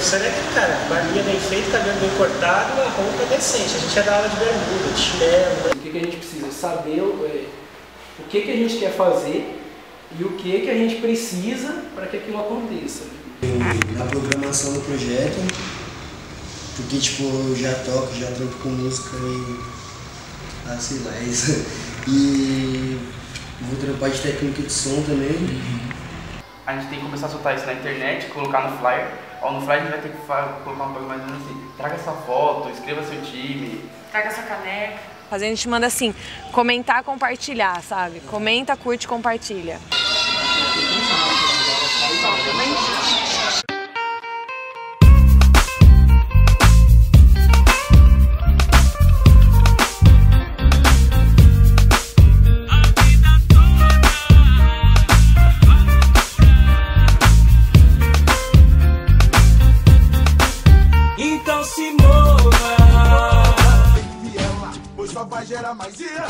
professor é aquele cara, barbinha bem feita, cabelo bem cortado, uma roupa decente. A gente é da aula de bermuda, de chinelo. O que a gente precisa saber, o que a gente quer fazer e o que a gente precisa para que aquilo aconteça. Na programação do projeto, porque tipo, eu já trampo com música e sei lá, isso. E vou trampar de técnica de som também. A gente tem que começar a soltar isso na internet, colocar no flyer. No flyer a gente vai ter que colocar uma coisa mais ou menos assim, traga sua foto, escreva seu time. Traga sua caneca. A gente manda assim, comentar, compartilhar, sabe? Comenta, curte, compartilha. Então se mova, e ela, pois só vai gerar mais ira.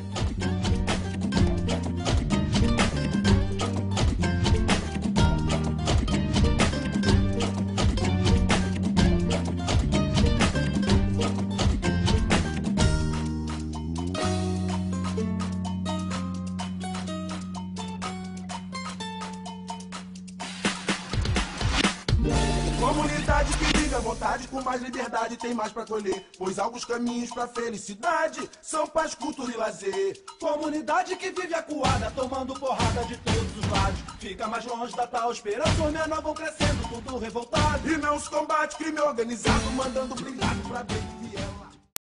Comunidade que vive à vontade, com mais liberdade tem mais pra colher. Pois alguns caminhos pra felicidade são paz, cultura e lazer. Comunidade que vive acuada, tomando porrada de todos os lados. Fica mais longe da tal esperança, os menores vão crescendo, tudo revoltado. E não se combate crime organizado, mandando blindado pra dentro.